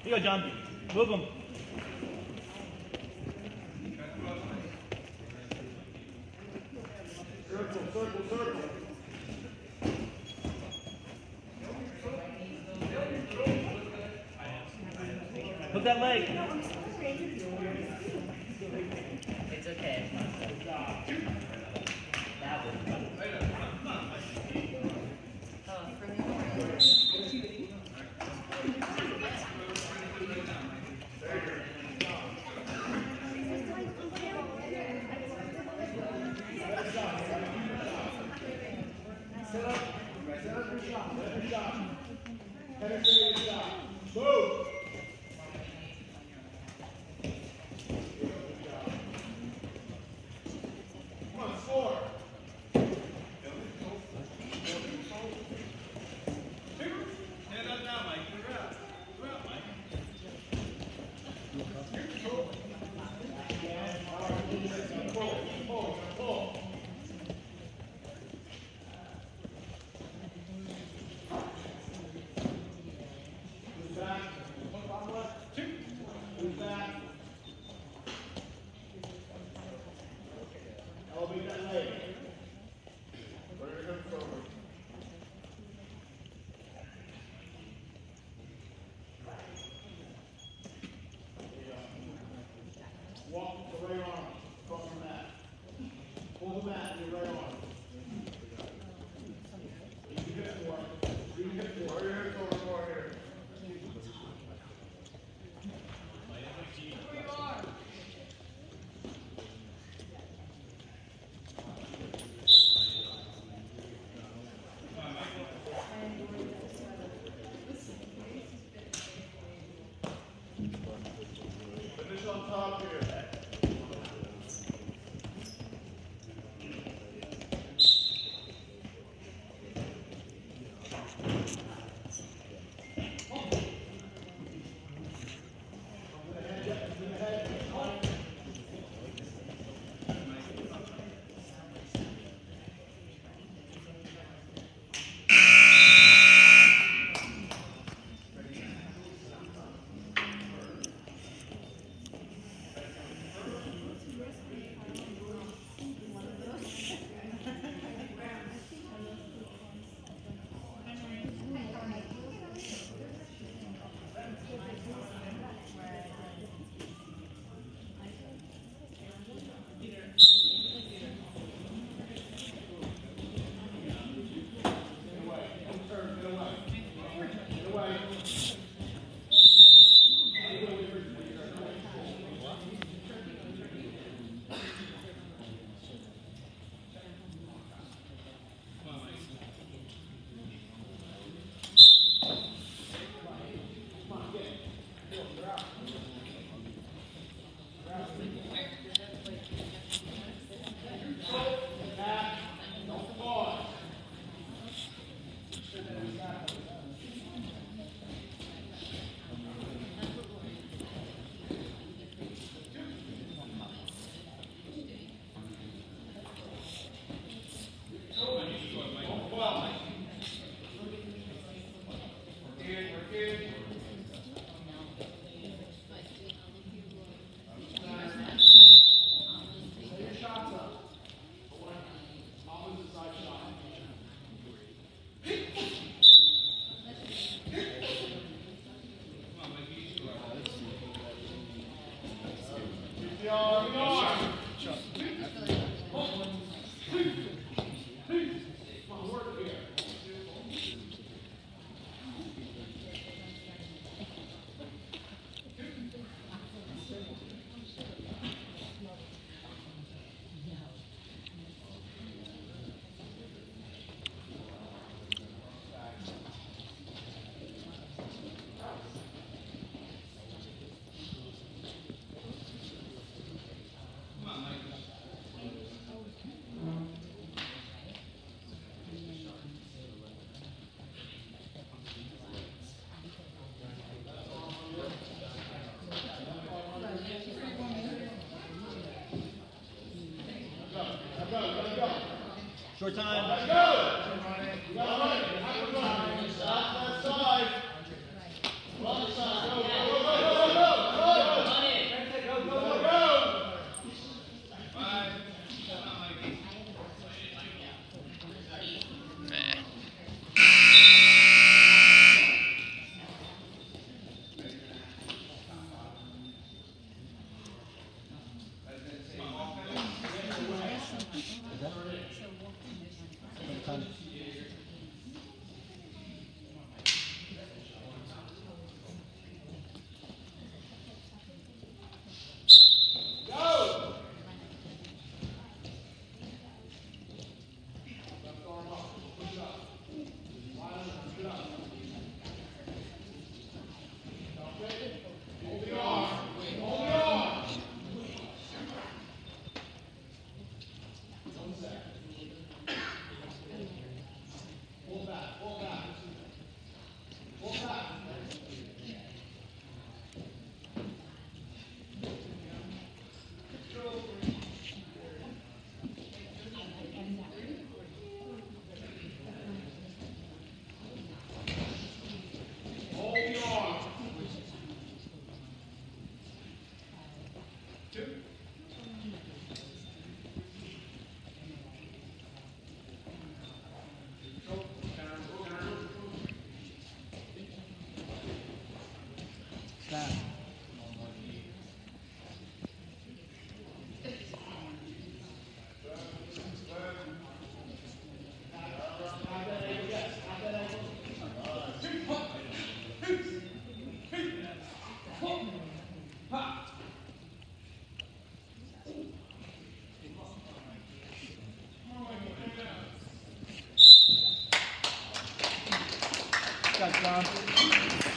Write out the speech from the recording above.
Here you go, John. Move him. Circle. Hook that leg. It's okay. That was Move! Come on, score! Stand up now, Mike. You're out. You're out, Mike. Pull. Elevate that leg. Put your hips forward. Walk the right arm across the mat. Pull the mat with your right arm. Bring your hips forward. Bring your hips forward. Your hips over more here. Finish on top here. Short time. Let's go. You got to run it. You have to run. Stop that side. Run the side. Go. that. Got John.